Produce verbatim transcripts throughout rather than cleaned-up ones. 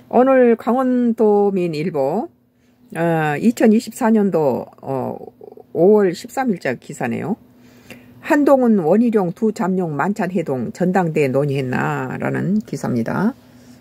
오늘 강원도민일보 어, 이천이십사 년도 어, 오월 십삼일자 기사네요. 한동훈 원희룡 두 잠룡 만찬 해동 전당대회 논의했나 라는 기사입니다.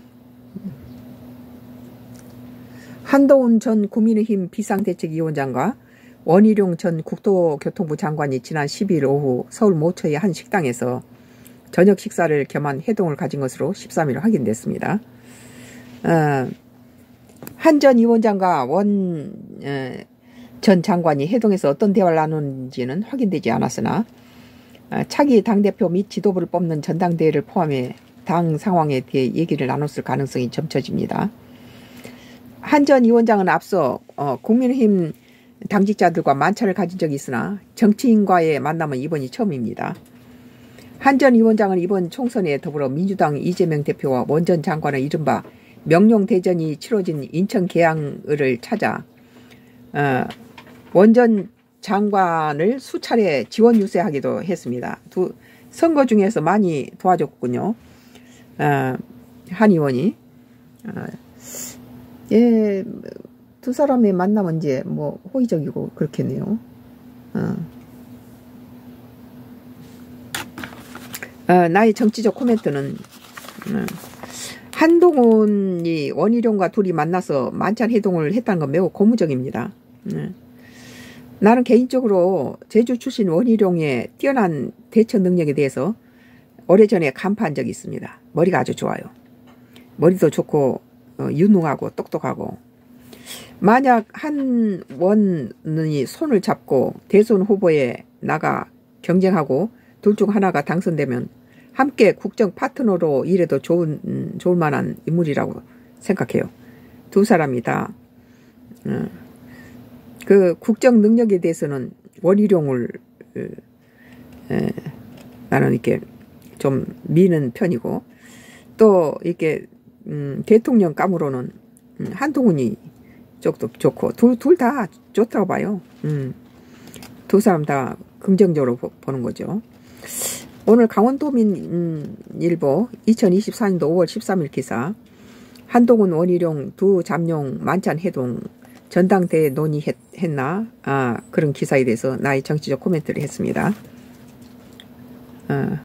한동훈 전 국민의힘 비상대책위원장과 원희룡 전 국토교통부 장관이 지난 십이일 오후 서울 모처의 한 식당에서 저녁 식사를 겸한 회동을 가진 것으로 십삼일 확인됐습니다. 어, 한 전 위원장과 원 전 어, 장관이 회동에서 어떤 대화를 나누는지는 확인되지 않았으나 어, 차기 당대표 및 지도부를 뽑는 전당대회를 포함해 당 상황에 대해 얘기를 나눴을 가능성이 점쳐집니다. 한 전 위원장은 앞서 어, 국민의힘 당직자들과 만찬을 가진 적이 있으나 정치인과의 만남은 이번이 처음입니다. 한 전 위원장은 이번 총선에 더불어 민주당 이재명 대표와 원 전 장관의 이른바 명룡대전이 치러진 인천 계양을을 찾아 어, 원 전 장관을 수차례 지원 유세하기도 했습니다. 두 선거 중에서 많이 도와줬군요. 어, 한 의원이 어, 예, 두 사람의 만남은 이제 뭐 호의적이고 그렇겠네요. 어. 어, 나의 정치적 코멘트는 어, 한동훈이 원희룡과 둘이 만나서 만찬 회동을 했다는 건 매우 고무적입니다. 어. 나는 개인적으로 제주 출신 원희룡의 뛰어난 대처 능력에 대해서 오래전에 간파한 적이 있습니다. 머리가 아주 좋아요. 머리도 좋고 어, 유능하고 똑똑하고 만약 한 원이 손을 잡고 대선 후보에 나가 경쟁하고 둘 중 하나가 당선되면 함께 국정 파트너로 일해도 좋은, 음, 좋을 만한 인물이라고 생각해요. 두 사람이 다, 어, 그 국정 능력에 대해서는 원희룡을, 에, 나는 이렇게 좀 미는 편이고, 또 이렇게, 음, 대통령 감으로는 음, 한동훈이 쪽도 좋고, 둘, 둘 다 좋다고 봐요. 음, 두 사람 다 긍정적으로 보, 보는 거죠. 오늘 강원도민일보 이천이십사 년도 오월 십삼일 기사 한동훈 원희룡 두 잠룡 만찬 해동 전당대회 논의했나 아, 그런 기사에 대해서 나의 정치적 코멘트를 했습니다. 어.